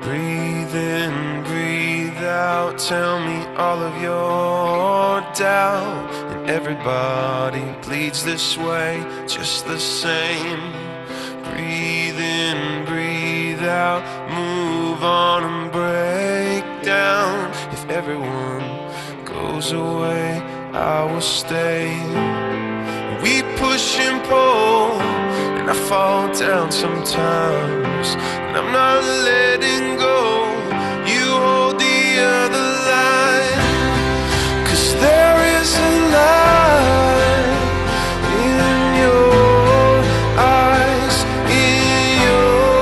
Breathe in, breathe out, tell me all of your doubt. And everybody bleeds this way, just the same. Breathe in, breathe out, move on and break down. If everyone goes away, I will stay. We push and pull, and I fall down sometimes, and I'm not letting go. You hold the other line, 'cause there is a light in your eyes, in your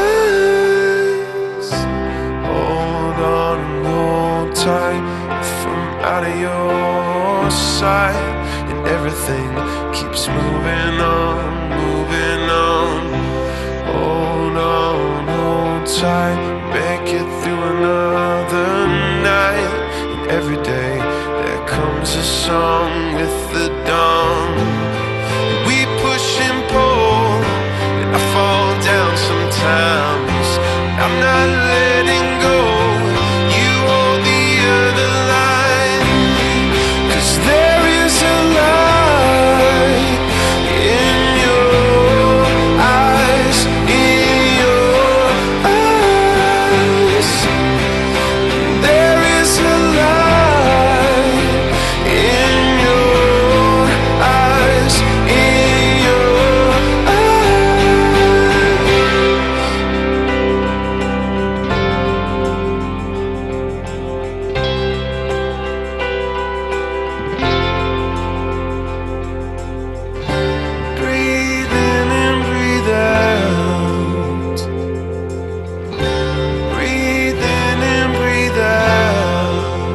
eyes. Hold on and hold tight, if I'm out of your sight, and everything keeps moving on, moving on. Hold on, hold tight, make it through another night. And every day there comes a song with the dawn. We push and pull, and I fall down sometimes. I'm not letting go. You hold the other line, 'cause there is a light in your eyes, in your eyes. There is a light in your eyes, in your eyes. Breathe in and breathe out. Breathe in and breathe out.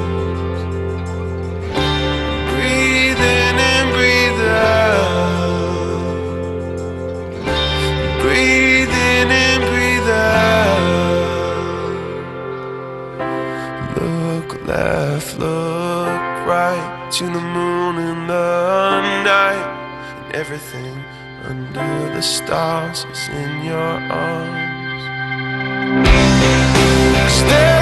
Breathe in and breathe out. Breathe in and breathe out. Look left, look right, to the moon in the night. And everything under the stars is in your arms. 'Cause there